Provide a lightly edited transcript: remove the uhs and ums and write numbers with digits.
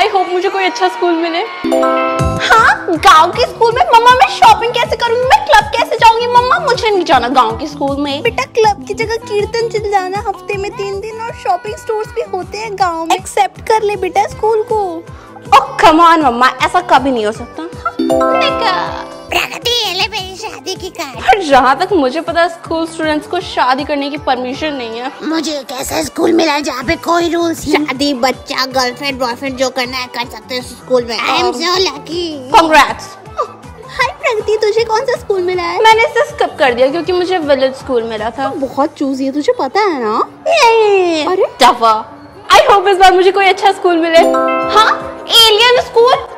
I hope मुझे कोई अच्छा स्कूल मिले। हाँ, गांव के स्कूल में मम्मा मैं शॉपिंग कैसे करूंगी, मैं क्लब कैसे जाऊंगी? मम्मा मुझे नहीं जाना गांव के स्कूल में। बेटा क्लब की जगह कीर्तन चल जाना, हफ्ते में 3 दिन, और शॉपिंग स्टोर्स भी होते हैं गांव में। एक्सेप्ट कर ले बेटा स्कूल को। ओह कम ऑन मम्मा, ऐसा कभी नहीं हो सकता। प्रगति ये मेरी शादी की कार्ड। पर जहाँ तक मुझे पता है स्कूल स्टूडेंट्स को शादी करने की परमिशन नहीं है। मुझे एक ऐसा स्कूल मिला है जहाँ पे कोई रूल्स, शादी बच्चा गर्लफ्रेंड बॉयफ्रेंड जो करना है कर सकते हैं स्कूल में। I am so lucky. Congrats. हाय प्रगति, तुझे कौन सा स्कूल मिला है? मैंने इसे स्किप कर दिया क्योंकि मुझे विलेज स्कूल मिला था। बहुत चूजी है, तुझे पता है ना? अरे टफा। आई होप इस बार मुझे कोई अच्छा स्कूल मिले। हाँ, एलियन स्कूल।